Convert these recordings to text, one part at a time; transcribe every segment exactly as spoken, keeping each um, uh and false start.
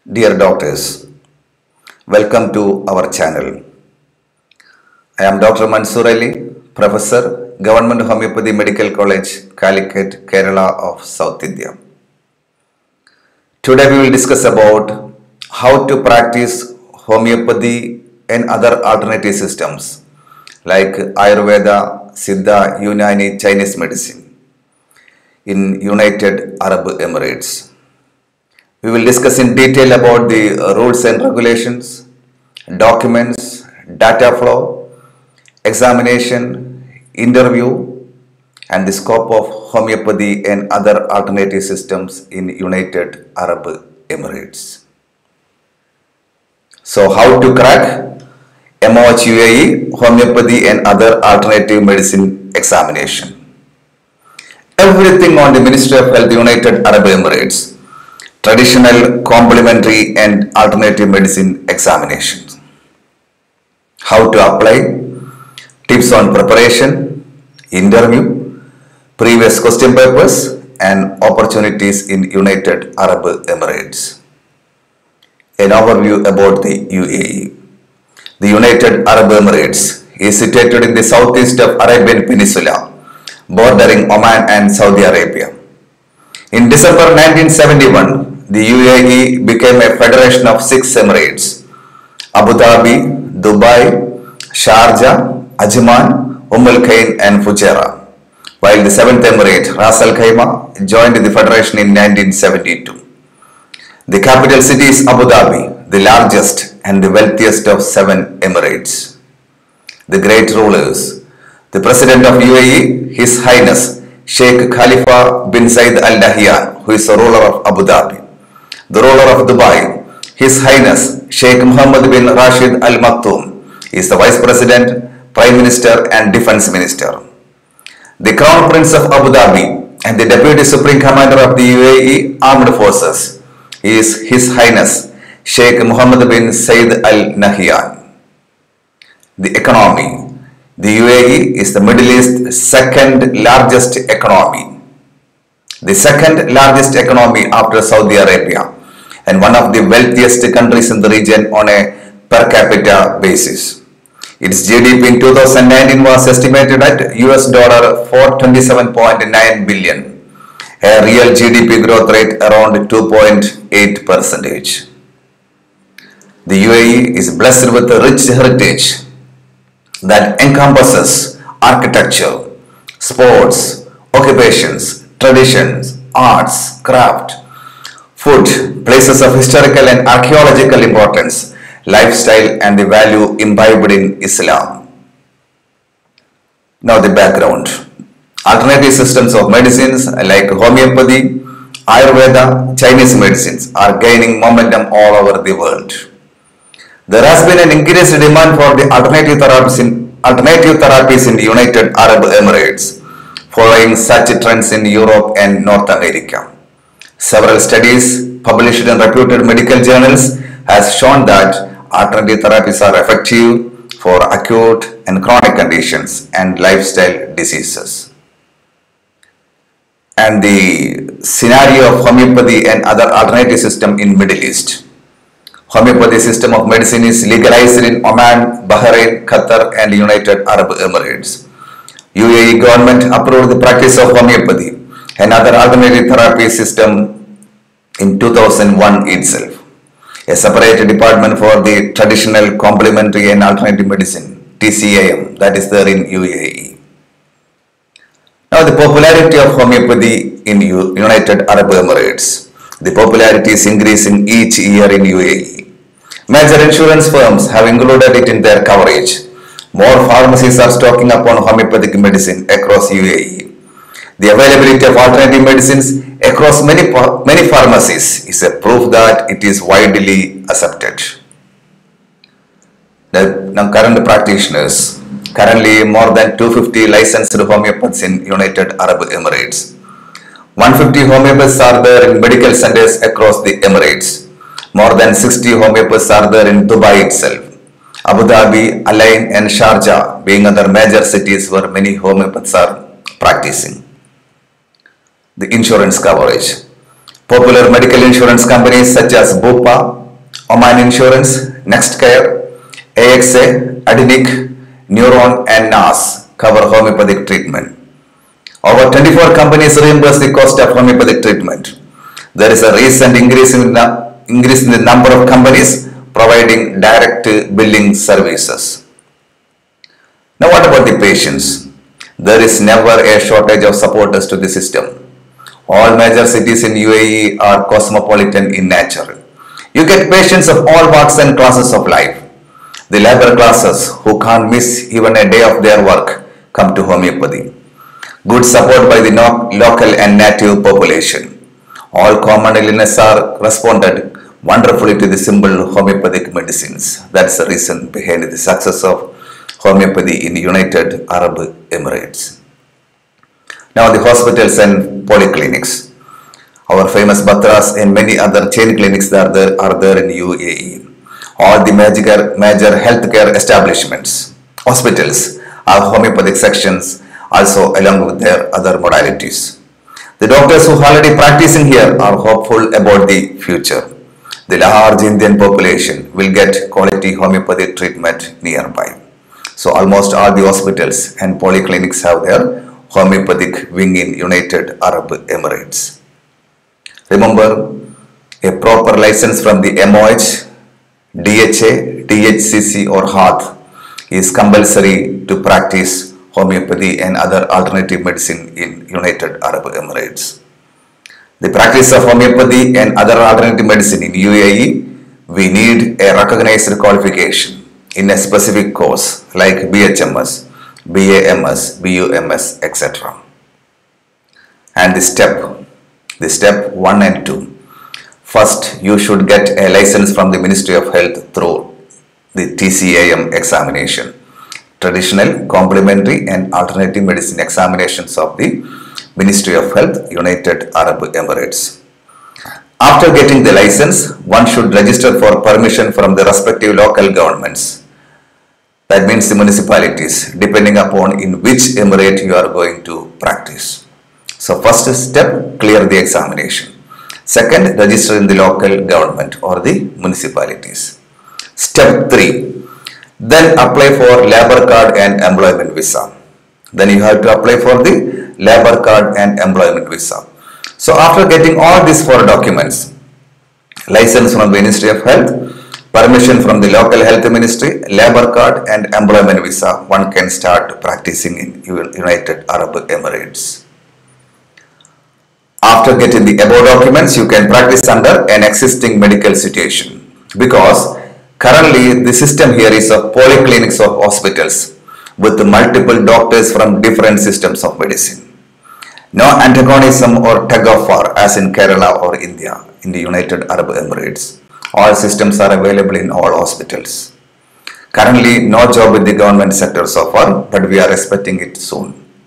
Dear doctors, welcome to our channel. I am Doctor Mansoor Ali, Professor, Government Homeopathy Medical College, Calicut, Kerala of South India. Today we will discuss about how to practice homeopathy and other alternative systems like Ayurveda, Siddha, Unani, Chinese medicine in United Arab Emirates. We will discuss in detail about the rules and regulations, documents, data flow, examination, interview, and the scope of homeopathy and other alternative systems in United Arab Emirates. So, how to crack M O H U A E, homeopathy and other alternative medicine examination. Everything on the Ministry of Health, United Arab Emirates. Traditional, complementary and alternative medicine examinations. How to apply, tips on preparation, interview, previous question papers and opportunities in United Arab Emirates. An overview about the U A E. The United Arab Emirates is situated in the southeast of Arabian Peninsula, bordering Oman and Saudi Arabia. In December nineteen seventy-one, the U A E became a federation of six emirates: Abu Dhabi, Dubai, Sharjah, Ajman, Umm al-Qain and Fujairah, while the seventh emirate, Ras Al Khaimah, joined the federation in nineteen seventy-two. The capital city is Abu Dhabi, the largest and the wealthiest of seven emirates. The great rulers, the president of U A E, His Highness Sheikh Khalifa bin Zayed Al Nahyan, who is the ruler of Abu Dhabi. The ruler of Dubai, His Highness Sheikh Mohammed bin Rashid Al Maktoum, is the Vice President, Prime Minister and Defense Minister. The Crown Prince of Abu Dhabi and the Deputy Supreme Commander of the U A E Armed Forces is His Highness Sheikh Mohammed bin Zayed Al Nahyan. The economy. The U A E is the Middle East's second largest economy. The second largest economy after Saudi Arabia, and one of the wealthiest countries in the region on a per capita basis. Its G D P in two thousand nineteen was estimated at U S dollar four hundred twenty-seven point nine billion, a real G D P growth rate around two point eight percent. The U A E is blessed with a rich heritage that encompasses architecture, sports, occupations, traditions, arts, craft, food, places of historical and archaeological importance, lifestyle and the value imbibed in Islam. Now the background. Alternative systems of medicines like homeopathy, Ayurveda, Chinese medicines are gaining momentum all over the world. There has been an increased demand for the alternative therapies in, alternative therapies in the United Arab Emirates, following such trends in Europe and North America. Several studies published in reputed medical journals has shown that alternative therapies are effective for acute and chronic conditions and lifestyle diseases. And the scenario of homeopathy and other alternative system in Middle East. Homeopathy system of medicine is legalized in Oman, Bahrain, Qatar and United Arab Emirates. U A E government approved the practice of homeopathy and other alternative therapy system in two thousand one itself. A separate department for the traditional, complementary and alternative medicine, T C A M, that is there in U A E. Now the popularity of homeopathy in U United Arab Emirates. The popularity is increasing each year in U A E. Major insurance firms have included it in their coverage. More pharmacies are stocking up on homeopathic medicine across U A E. The availability of alternative medicines across many, many pharmacies is a proof that it is widely accepted. The now current practitioners, currently more than two hundred fifty licensed homeopaths in United Arab Emirates. one hundred fifty homeopaths are there in medical centers across the Emirates. More than sixty homeopaths are there in Dubai itself. Abu Dhabi, Al Ain and Sharjah being other major cities where many homeopaths are practicing. The insurance coverage. Popular medical insurance companies such as Bupa, Oman Insurance, NextCare, A X A, Adinic, Neuron and N A S cover homeopathic treatment. Over twenty-four companies reimburse the cost of homeopathic treatment. There is a recent increase in the, increase in the number of companies providing direct billing services. Now what about the patients? There is never a shortage of supporters to the system. All major cities in U A E are cosmopolitan in nature. You get patients of all walks and classes of life. The labor classes who can't miss even a day of their work come to homeopathy. Good support by the local and native population. All common illnesses are responded wonderfully to the simple homeopathic medicines. That's the reason behind the success of homeopathy in United Arab Emirates. Now the hospitals and polyclinics. Our famous Batras and many other chain clinics are there, are there in U A E. All the major, major healthcare establishments, hospitals have homeopathic sections also along with their other modalities. The doctors who are already practicing here are hopeful about the future. The large Indian population will get quality homeopathic treatment nearby. So almost all the hospitals and polyclinics have their homeopathic wing in United Arab Emirates. Remember, a proper license from the M O H, D H A, D H C C or H A D is compulsory to practice homeopathy and other alternative medicine in United Arab Emirates. The practice of homeopathy and other alternative medicine in U A E, we need a recognized qualification in a specific course like B H M S, B A M S, B U M S, et cetera. And the step, the step one and two. First, you should get a license from the Ministry of Health through the T C A M examination. Traditional, complementary and alternative medicine examinations of the Ministry of Health, United Arab Emirates. After getting the license, one should register for permission from the respective local governments. That means the municipalities, depending upon in which emirate you are going to practice. So first step, clear the examination. Second, register in the local government or the municipalities. Step three, then apply for labor card and employment visa. Then you have to apply for the labor card and employment visa. So after getting all these four documents, license from the Ministry of Health, permission from the local health ministry, labor card and employment visa, one can start practicing in United Arab Emirates. After getting the above documents, you can practice under an existing medical situation, because currently the system here is of polyclinics of hospitals with multiple doctors from different systems of medicine. No antagonism or tug of war as in Kerala or India, in the United Arab Emirates. All systems are available in all hospitals. Currently, no job with the government sector so far, but we are expecting it soon.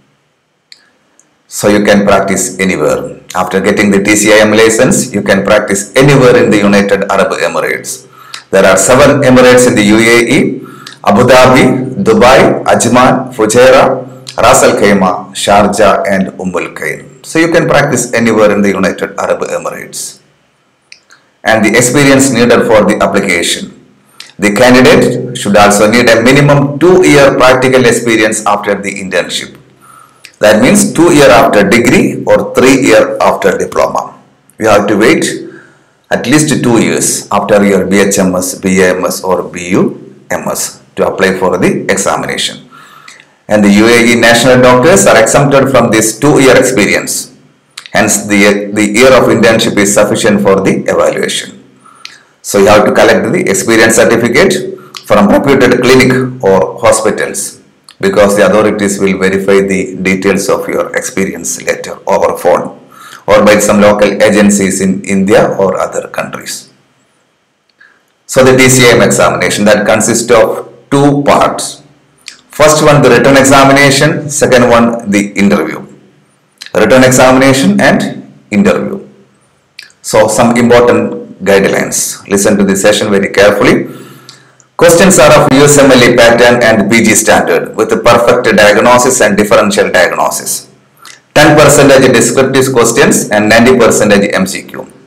So you can practice anywhere. After getting the T C I M license, you can practice anywhere in the United Arab Emirates. There are seven emirates in the U A E: Abu Dhabi, Dubai, Ajman, Fujairah, Ras Al Khaimah, Sharjah and Umm Al Quwain. So you can practice anywhere in the United Arab Emirates. And the experience needed for the application. The candidate should also need a minimum two year practical experience after the internship. That means two year after degree or three year after diploma. You have to wait at least two years after your B H M S, B A M S or B U M S to apply for the examination. And the U A E national doctors are exempted from this two year experience. Hence, the, the year of internship is sufficient for the evaluation. So you have to collect the experience certificate from reputed clinic or hospitals, because the authorities will verify the details of your experience later over phone or by some local agencies in India or other countries. So the T C I M examination, that consists of two parts. First one, the written examination. Second one, the interview. Written examination and interview. So some important guidelines. Listen to this session very carefully. Questions are of U S M L E pattern and P G standard with a perfect diagnosis and differential diagnosis. ten percent descriptive questions and ninety percent M C Q.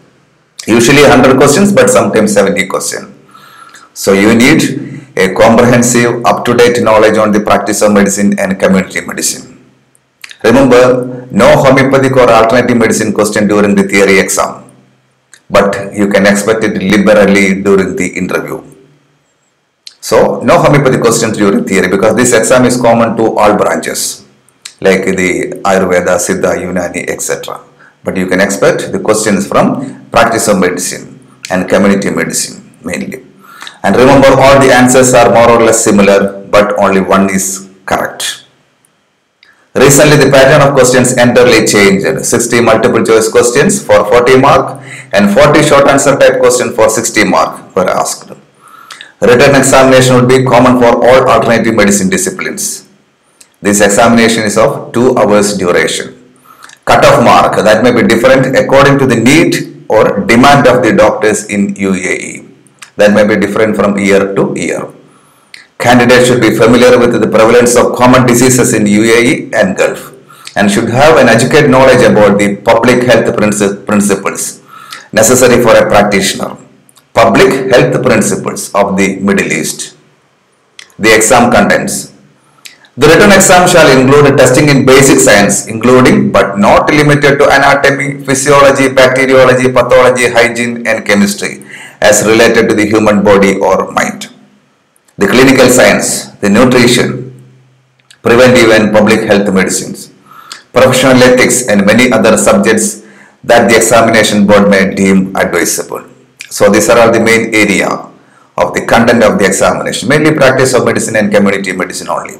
Usually one hundred questions, but sometimes seventy questions. So you need a comprehensive, up-to-date knowledge on the practice of medicine and community medicine. Remember, no homeopathic or alternative medicine question during the theory exam, but you can expect it liberally during the interview. So, no homeopathic questions during theory because this exam is common to all branches like the Ayurveda, Siddha, Unani, et cetera. But you can expect the questions from practice of medicine and community medicine mainly. And remember, all the answers are more or less similar, but only one is correct. Recently, the pattern of questions entirely changed. sixty multiple choice questions for forty mark and forty short answer type questions for sixty mark were asked. Written examination would be common for all alternative medicine disciplines. This examination is of two hours duration. Cut-off mark that may be different according to the need or demand of the doctors in U A E. That may be different from year to year. Candidates should be familiar with the prevalence of common diseases in U A E and Gulf and should have an educated knowledge about the public health principles necessary for a practitioner. Public health principles of the Middle East. The exam contents. The written exam shall include testing in basic science, including but not limited to anatomy, physiology, bacteriology, pathology, hygiene, and chemistry as related to the human body or mind. The clinical science, the nutrition, preventive and public health medicines, professional ethics, and many other subjects that the examination board may deem advisable. So these are all the main area of the content of the examination, mainly practice of medicine and community medicine only.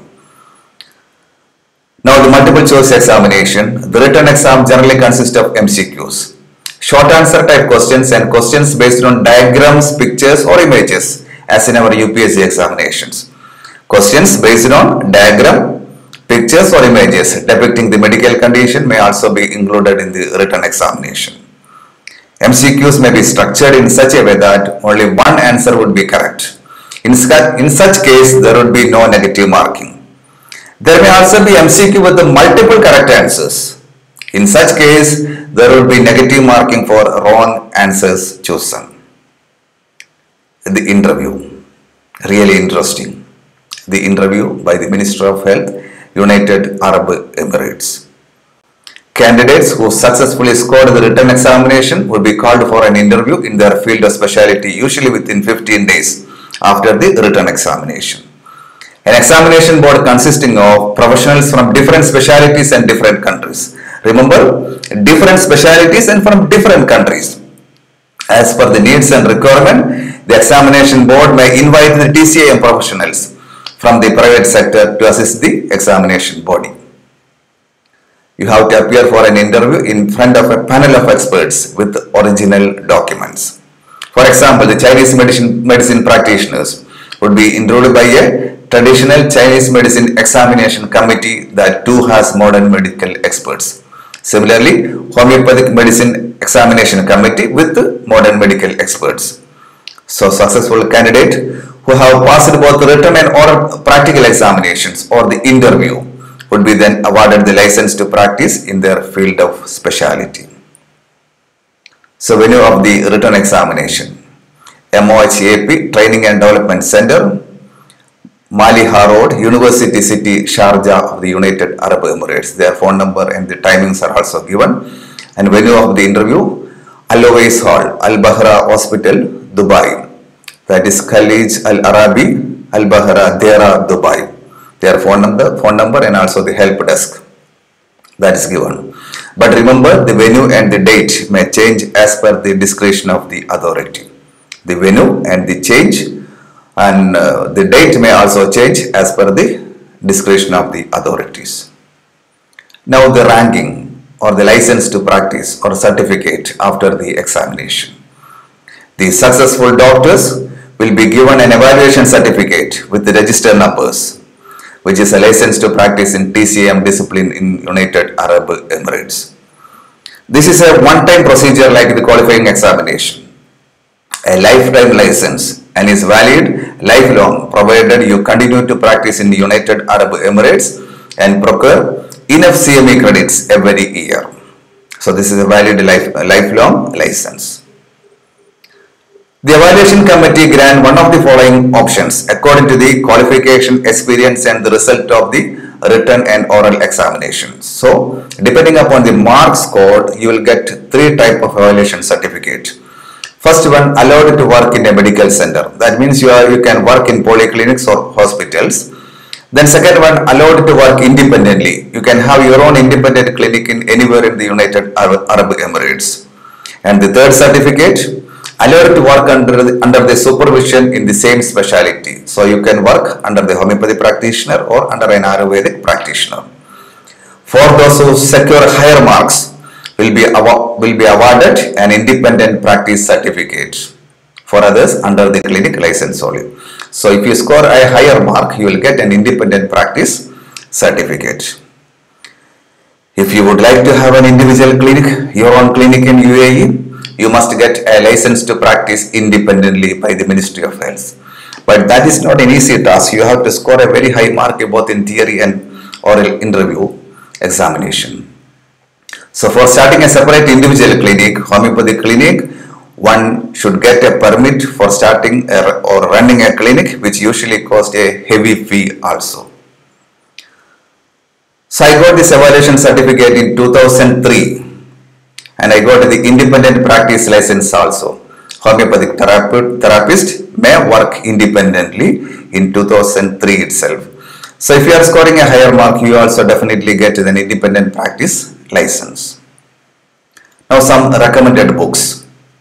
Now the multiple choice examination. The written exam generally consists of M C Qs, short answer type questions and questions based on diagrams, pictures or images as in our U P S C examinations. Questions based on diagram, pictures or images depicting the medical condition may also be included in the written examination. M C Qs may be structured in such a way that only one answer would be correct. In, in such case, there would be no negative marking. There may also be M C Q with the multiple correct answers. In such case, there would be negative marking for wrong answers chosen. The interview, really interesting. The interview by the Minister of Health, United Arab Emirates. Candidates who successfully scored the written examination will be called for an interview in their field of specialty, usually within fifteen days after the written examination. An examination board consisting of professionals from different specialties and different countries. Remember, different specialties and from different countries. As per the needs and requirement, the examination board may invite the T C I M professionals from the private sector to assist the examination body. You have to appear for an interview in front of a panel of experts with original documents. For example, the Chinese medicine, medicine practitioners would be interviewed by a traditional Chinese medicine examination committee that too has modern medical experts. Similarly, homeopathic medicine examination committee with modern medical experts. So, successful candidate who have passed both written and oral practical examinations or the interview would be then awarded the license to practice in their field of speciality. So, venue of the written examination. M O H A P Training and Development Center, Maliha Road, University City, Sharjah of the United Arab Emirates. Their phone number and the timings are also given. And venue of the interview, Al-Owais Hall, Al-Bahra Hospital, Dubai. That is Khalij Al-Arabi, Al-Bahra, Dera, Dubai. Their phone number, phone number and also the help desk that is given. But remember, the venue and the date may change as per the discretion of the authority. The venue and the change and uh, the date may also change as per the discretion of the authorities. Now the ranking or the license to practice or certificate after the examination. The successful doctors will be given an evaluation certificate with the register numbers, which is a license to practice in T C A M discipline in United Arab Emirates. This is a one-time procedure like the qualifying examination, a lifetime license, and is valid lifelong provided you continue to practice in the United Arab Emirates and procure enough C M E credits every year. So this is a valid life, lifelong license. The evaluation committee grant one of the following options according to the qualification, experience and the result of the written and oral examinations. So, depending upon the mark scored, you will get three type of evaluation certificate. First one, allowed to work in a medical center. That means you are you can work in polyclinics or hospitals. Then second one, allowed to work independently. You can have your own independent clinic in anywhere in the United Arab Emirates. And the third certificate, allowed to work under the, under the supervision in the same specialty. So you can work under the homeopathy practitioner or under an Ayurvedic practitioner. For those who secure higher marks, will be will be awarded an independent practice certificate. For others, under the clinic license only. So if you score a higher mark, you will get an independent practice certificate. If you would like to have an individual clinic, your own clinic in U A E, you must get a license to practice independently by the Ministry of Health. But that is not an easy task. You have to score a very high mark both in theory and oral interview examination. So for starting a separate individual clinic, homeopathy clinic, one should get a permit for starting a, or running a clinic, which usually costs a heavy fee also. So I got this evaluation certificate in two thousand three and I got the independent practice license also. Homeopathic therapist may work independently in two thousand three itself. So if you are scoring a higher mark, you also definitely get an independent practice license. Now some recommended books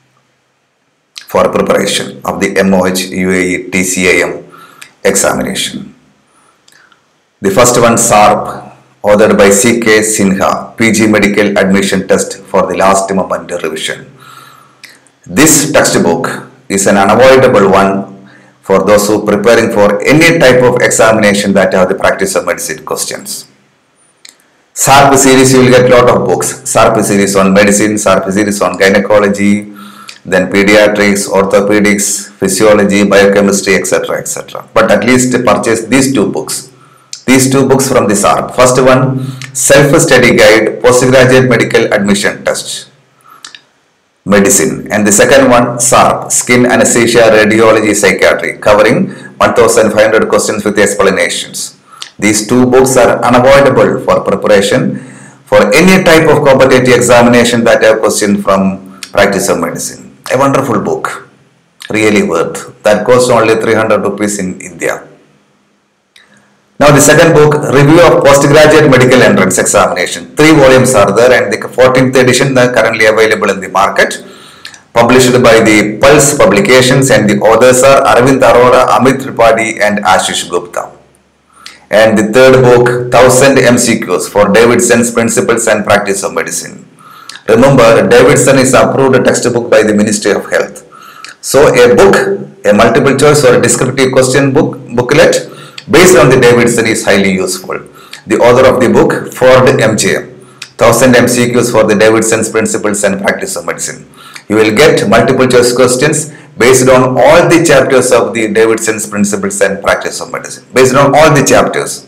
for preparation of the M O H U A E T C A M examination. The first one, S A R P, authored by C K Sinha, P G Medical Admission Test for the Last Moment Revision. This textbook is an unavoidable one for those who are preparing for any type of examination that have the practice of medicine questions. S A R P series, you will get a lot of books. S A R P series on medicine, S A R P series on gynecology, then pediatrics, orthopedics, physiology, biochemistry, et cetera, et cetera. But at least purchase these two books. These two books from the S A R P. First one, Self-Study Guide, Postgraduate Medical Admission Test, Medicine. And the second one, S A R P, Skin Anesthesia, Radiology, Psychiatry, covering one thousand five hundred questions with explanations. These two books are unavoidable for preparation for any type of competitive examination that have question from practice of medicine. A wonderful book, really worth. That costs only three hundred rupees in India. Now the second book, Review of Postgraduate Medical Entrance Examination. Three volumes are there and the fourteenth edition is currently available in the market. Published by the Pulse Publications and the authors are Arvind Arora, Amit Tripathi and Ashish Gupta. And the third book, one thousand M C Qs for Davidson's Principles and Practice of Medicine. Remember, Davidson is approved textbook by the Ministry of Health. So a book, a multiple choice or a descriptive question book booklet based on the Davidson is highly useful. The author of the book, Ford M J, one thousand M C Qs for the Davidson's Principles and Practice of Medicine. You will get multiple choice questions based on all the chapters of the Davidson's Principles and Practice of Medicine. Based on all the chapters.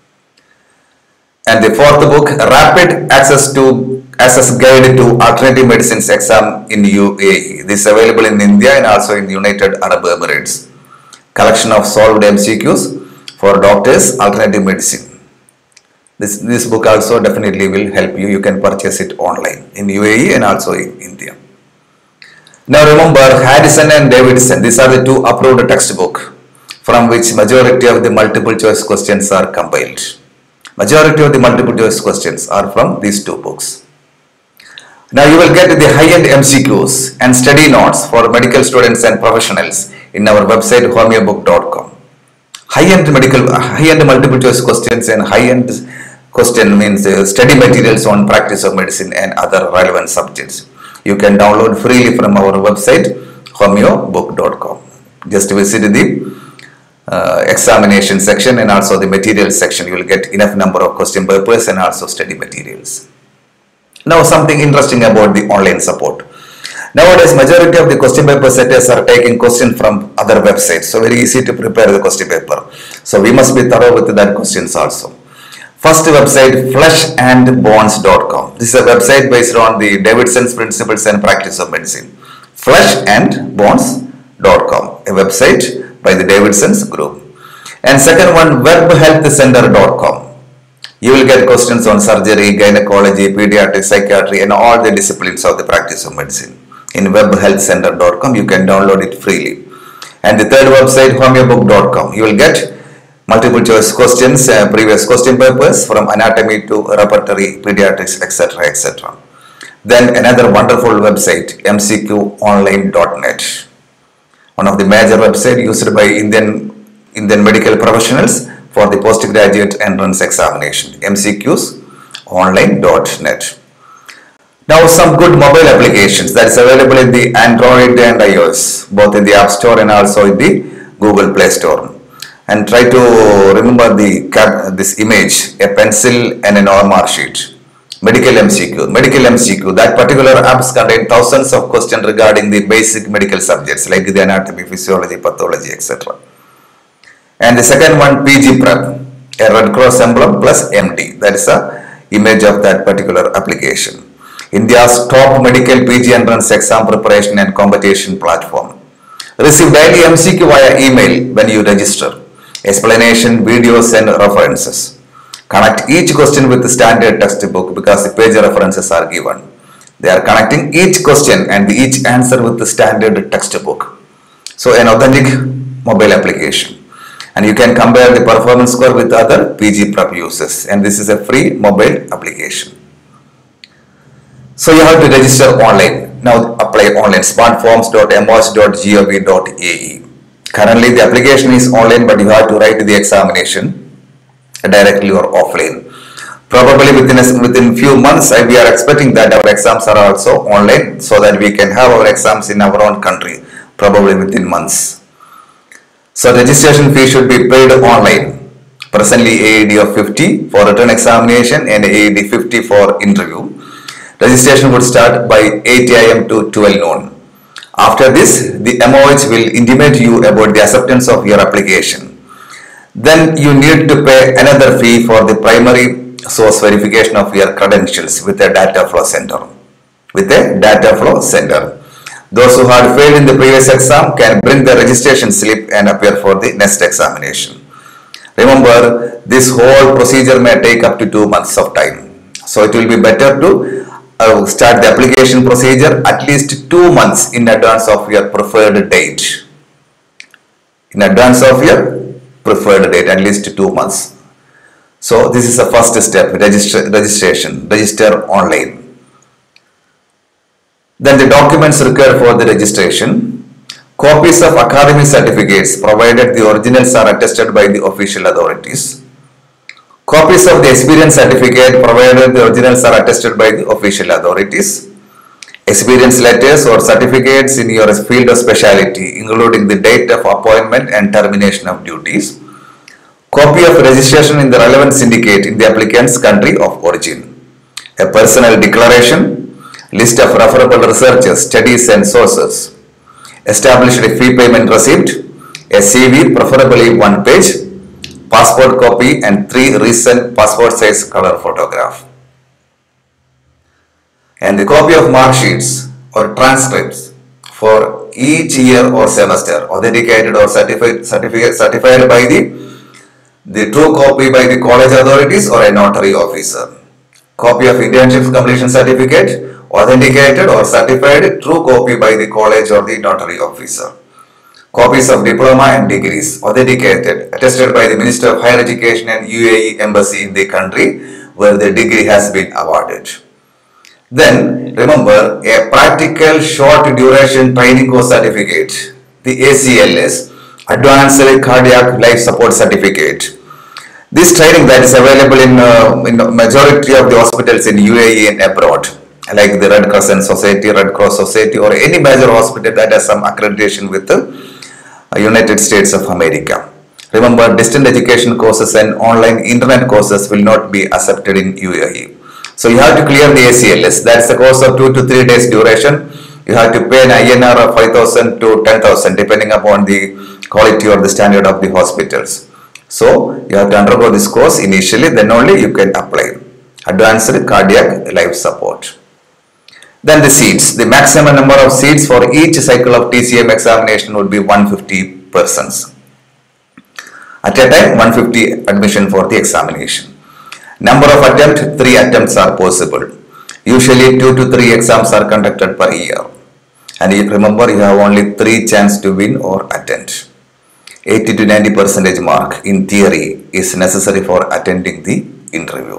And the fourth book, Rapid Access to Access Guide to Alternative Medicines Exam in U A E. This is available in India and also in the United Arab Emirates. Collection of solved M C Qs for doctors, alternative medicine. This, this book also definitely will help you. You can purchase it online in U A E and also in India. Now remember, Harrison and Davidson, these are the two approved textbooks from which majority of the multiple choice questions are compiled. Majority of the multiple choice questions are from these two books. Now you will get the high-end M C Qs and study notes for medical students and professionals in our website homeobook dot com. High-end medical, high-end multiple choice questions and high-end question means uh, study materials on practice of medicine and other relevant subjects. You can download freely from our website homeobook dot com. Just visit the uh, examination section and also the materials section. You will get enough number of question papers and also study materials. Now something interesting about the online support. Nowadays majority of the question paper setters are taking question from other websites. So very easy to prepare the question paper. So we must be thorough with that questions also. First website, flesh and bones dot com. This is a website based on the Davidson's Principles and Practice of Medicine. flesh and bones dot com, a website by the Davidson's Group. And second one, web health center dot com. You will get questions on surgery, gynecology, pediatrics, psychiatry, and all the disciplines of the practice of medicine. In web health center dot com, you can download it freely. And the third website, homeobook dot com. You will get multiple choice questions, uh, previous question papers from anatomy to repertory, pediatrics, et cetera, et cetera. Then another wonderful website, M C Q online dot net. One of the major websites used by Indian Indian medical professionals for the postgraduate entrance examination, M C Qs online dot net. Now some good mobile applications that is available in the Android and iOS, both in the App Store and also in the Google Play Store. And try to remember the cap, this image, a pencil and an O M R sheet. Medical M C Q. Medical M C Q. That particular apps contain thousands of questions regarding the basic medical subjects like the anatomy, physiology, pathology, et cetera. And the second one, P G Prep, a Red Cross emblem plus M D. That is a image of that particular application. India's top medical P G entrance exam preparation and competition platform. Receive daily M C Q via email when you register. Explanation, videos and references. Connect each question with the standard textbook because the page references are given. They are connecting each question and each answer with the standard textbook. So an authentic mobile application. And you can compare the performance score with other P G Prep users. And this is a free mobile application. So you have to register online. Now apply online. smartforms dot m o h dot gov dot a e. Currently the application is online, but you have to write the examination directly or offline. Probably within a, within few months, I, we are expecting that our exams are also online, so that we can have our exams in our own country, probably within months. So registration fee should be paid online. Presently A E D of fifty for written examination and A E D fifty for interview. Registration would start by eight A M to twelve noon. After this, the M O H will intimate you about the acceptance of your application. Then you need to pay another fee for the primary source verification of your credentials with a data flow center. With a data flow center. Those who had failed in the previous exam can bring the registration slip and appear for the next examination. Remember, this whole procedure may take up to two months of time. So it will be better to uh, start the application procedure at least two months in advance of your preferred date. In advance of your preferred date, at least two months. So this is the first step, register, registration, register online. Then the documents required for the registration. Copies of academic certificates provided the originals are attested by the official authorities. Copies of the experience certificate provided the originals are attested by the official authorities. Experience letters or certificates in your field of specialty, including the date of appointment and termination of duties. Copy of registration in the relevant syndicate in the applicant's country of origin. A personal declaration. List of referable researchers, studies and sources. Established fee payment receipt. A C V, preferably one page. Passport copy and three recent passport size color photograph. And the copy of mark sheets or transcripts for each year or semester, authenticated or certified, certificate, certified by the, the true copy by the college authorities or a notary officer. Copy of internship completion certificate, authenticated or certified, true copy by the college or the notary officer. Copies of diploma and degrees, authenticated, attested by the Minister of Higher Education and U A E Embassy in the country where the degree has been awarded. Then remember a practical short duration training course certificate, the A C L S, Advanced Cardiac Life Support Certificate. This training that is available in, uh, in majority of the hospitals in U A E and abroad, like the Red Crescent Society, Red Cross Society or any major hospital that has some accreditation with the uh, United States of America. Remember, distant education courses and online internet courses will not be accepted in U A E. So you have to clear the A C L S. That's a course of two to three days duration. You have to pay an I N R of five thousand to ten thousand depending upon the quality or the standard of the hospitals. So you have to undergo this course initially, then only you can apply. Advanced Cardiac Life Support. Then the seats. The maximum number of seats for each cycle of T C M examination would be one hundred fifty persons. At a time, one hundred fifty admission for the examination. Number of attempts, three attempts are possible. Usually two to three exams are conducted per year. And you remember, you have only three chances to win or attend. eighty to ninety percentage mark in theory is necessary for attending the interview.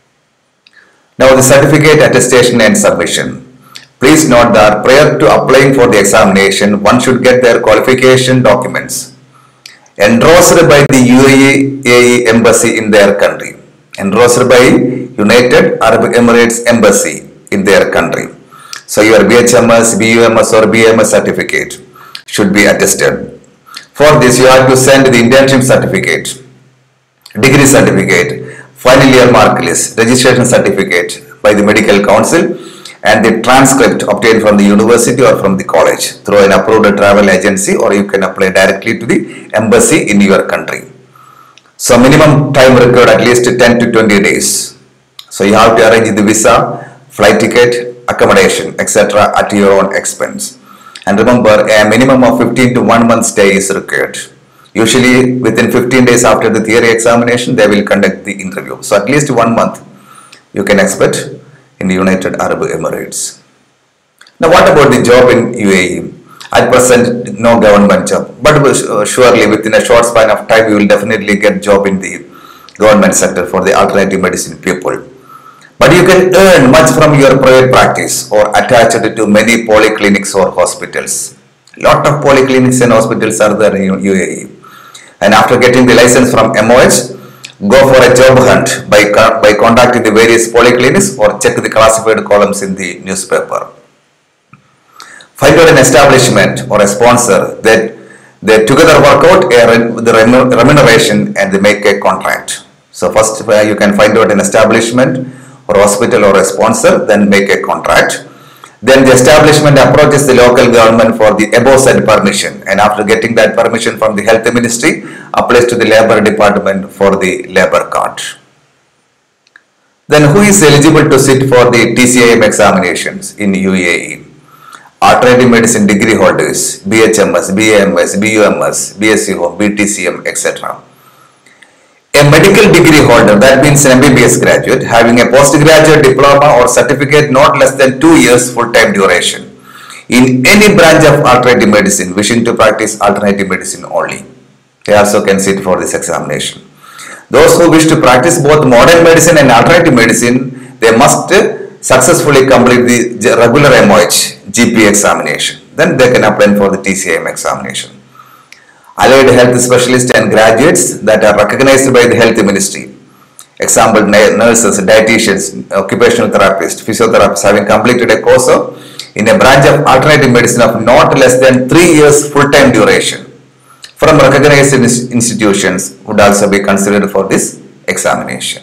Now the certificate, attestation and submission. Please note that prior to applying for the examination, one should get their qualification documents endorsed by the U A E embassy in their country, endorsed by United Arab Emirates embassy in their country. So your B H M S, B U M S or B M S certificate should be attested. For this, you have to send the internship certificate, degree certificate, final year mark list, registration certificate by the medical council, and the transcript obtained from the university or from the college through an approved travel agency, or you can apply directly to the embassy in your country. So minimum time required at least ten to twenty days. So you have to arrange the visa, flight ticket, accommodation, et cetera at your own expense. And remember, a minimum of fifteen to one month stay is required. Usually within fifteen days after the theory examination, they will conduct the interview. So at least one month you can expect in the United Arab Emirates. Now what about the job in U A E? At present, no government job, but surely within a short span of time, you will definitely get job in the government sector for the alternative medicine people. But you can earn much from your private practice or attached to many polyclinics or hospitals. Lot of polyclinics and hospitals are there in U A E. And after getting the license from M O H, go for a job hunt by, by contacting the various polyclinics or check the classified columns in the newspaper. Find out an establishment or a sponsor that they together work out a, the remuneration and they make a contract. So first you can find out an establishment or hospital or a sponsor, then make a contract. Then the establishment approaches the local government for the above said permission, and after getting that permission from the health ministry, applies to the labor department for the labor card. Then who is eligible to sit for the T C I M examinations in U A E? Alternative medicine degree holders, B H M S, B A M S, B U M S, B S c Home, B T C M, et cetera. A medical degree holder, that means an M B B S graduate, having a postgraduate diploma or certificate not less than two years full-time duration in any branch of alternative medicine, wishing to practice alternative medicine only. They also can sit for this examination. Those who wish to practice both modern medicine and alternative medicine, they must successfully complete the regular M O H G P examination. Then they can apply for the T C I M examination. Allied health specialists and graduates that are recognized by the health ministry. Example, nurses, dietitians, occupational therapists, physiotherapists having completed a course of in a branch of alternative medicine of not less than three years full-time duration from recognized institutions would also be considered for this examination.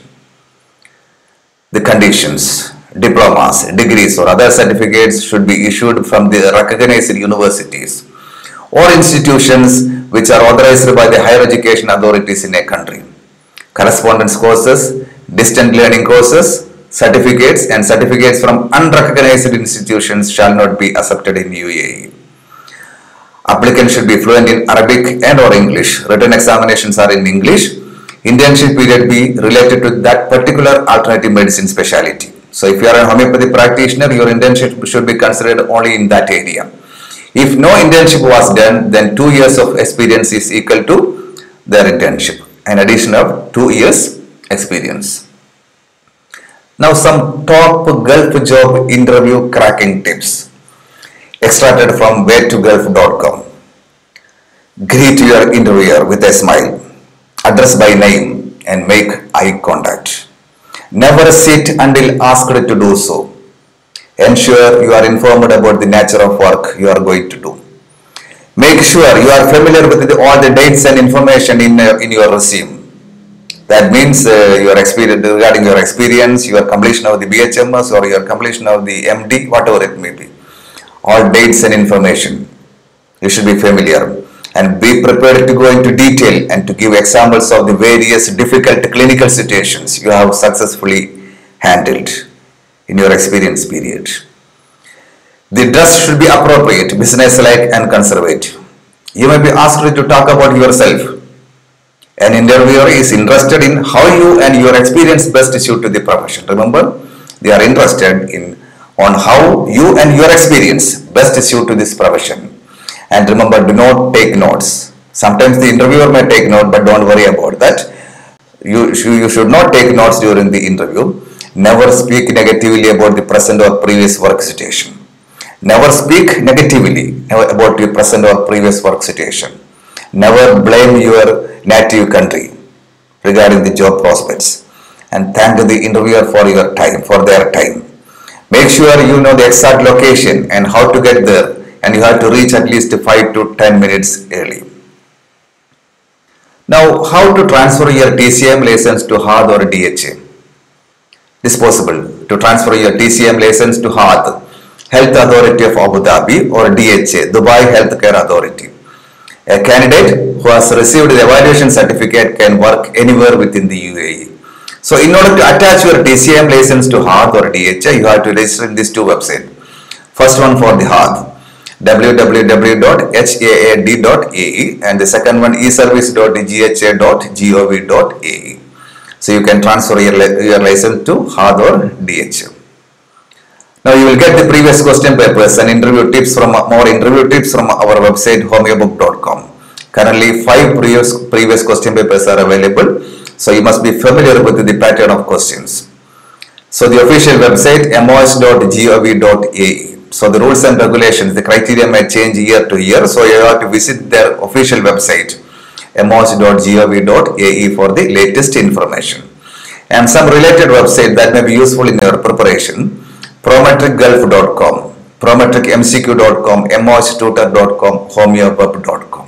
The conditions: diplomas, degrees or other certificates should be issued from the recognized universities or institutions which are authorized by the higher education authorities in a country. Correspondence courses, distant learning courses, certificates and certificates from unrecognized institutions shall not be accepted in U A E. Applicants should be fluent in Arabic and or English. Written examinations are in English. Internship period be related to that particular alternative medicine specialty. So if you are a homeopathy practitioner, your internship should be considered only in that area. If no internship was done, then two years of experience is equal to their internship, an addition of two years experience. Now some top Gulf job interview cracking tips extracted from way to gulf dot com. Greet your interviewer with a smile, address by name and make eye contact. Never sit until asked to do so. Ensure you are informed about the nature of work you are going to do. Make sure you are familiar with the, all the dates and information in, uh, in your resume. That means uh, your experience regarding your experience, your completion of the B H M S or your completion of the M D, whatever it may be. All dates and information you should be familiar, and be prepared to go into detail and to give examples of the various difficult clinical situations you have successfully handled in your experience period. The dress should be appropriate, business-like and conservative. You may be asked to talk about yourself. An interviewer is interested in how you and your experience best suit to the profession. Remember, they are interested in on how you and your experience best suit to this profession. And remember, do not take notes. Sometimes the interviewer may take note, but don't worry about that. You, you should not take notes during the interview. Never speak negatively about the present or previous work situation. Never speak negatively about your present or previous work situation. Never blame your native country regarding the job prospects. And thank the interviewer for your time, for their time. Make sure you know the exact location and how to get there, and you have to reach at least five to ten minutes early. Now, how to transfer your T C M license to H A D or D H A? It is possible to transfer your T C M license to H A D, Health Authority of Abu Dhabi, or D H A, Dubai Healthcare Authority. A candidate who has received the evaluation certificate can work anywhere within the U A E. So, in order to attach your T C M license to H A D or D H A, you have to register in these two websites. First one for the H A D, w w w dot h a a d dot a e, and the second one e service dot g h a dot gov dot a e. So, you can transfer your, your license to H A D or D H A. Now you will get the previous question papers and interview tips from more interview tips from our website homeobook dot com. Currently five previous previous question papers are available, so you must be familiar with the pattern of questions. So the official website m o s dot gov dot a e. So the rules and regulations, the criteria may change year to year, so you have to visit their official website m o s dot gov dot a e for the latest information. And some related website that may be useful in your preparation: prometric gulf dot com, prometric m c q dot com, m o s tutor dot com, homeopub dot com.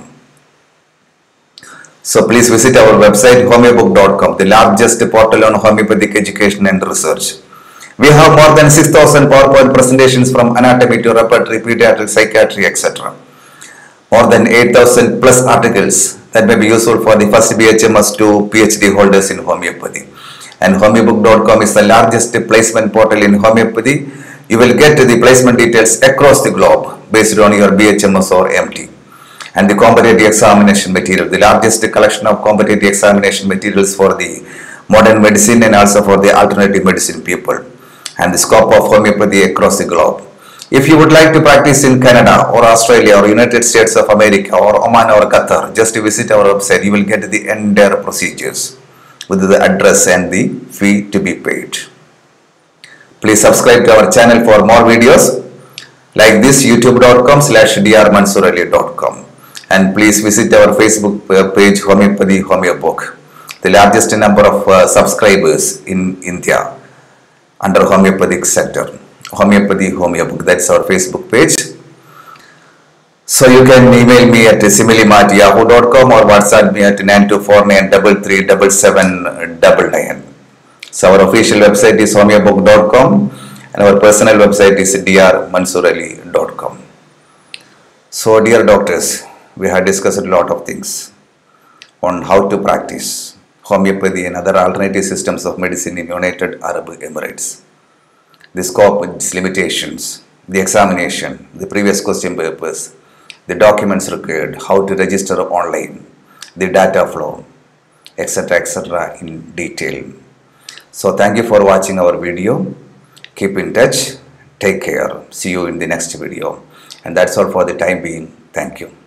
So please visit our website homeobook dot com, the largest portal on homeopathic education and research. We have more than six thousand PowerPoint presentations from anatomy to repertory, pediatric, psychiatry, et cetera. More than eight thousand plus articles that may be useful for the first B H M S to PhD holders in homeopathy. And homeobook dot com is the largest placement portal in homeopathy. You will get the placement details across the globe based on your B H M S or M T. And the competitive examination material, the largest collection of competitive examination materials for the modern medicine and also for the alternative medicine people, and the scope of homeopathy across the globe. If you would like to practice in Canada or Australia or United States of America or Oman or Qatar, just visit our website. You will get the entire procedures with the address and the fee to be paid. Please subscribe to our channel for more videos like this, youtube dot com slash d r mansoor ali dot com, and please visit our Facebook page Homeopathy Homeobook, the largest number of uh, subscribers in India under homeopathic sector. Homeopathy Homeobook, that's our Facebook page. So you can email me at similim at yahoo dot com or WhatsApp me at nine two four nine three three seven seven nine nine. So our official website is homeobook dot com and our personal website is d r mansoor ali dot com. So dear doctors, we have discussed a lot of things on how to practice homeopathy and other alternative systems of medicine in United Arab Emirates. The scope, its limitations, the examination, the previous question papers, the documents required, how to register online, the data flow, et cetera et cetera in detail. So thank you for watching our video. Keep in touch. Take care. See you in the next video. And that's all for the time being. Thank you.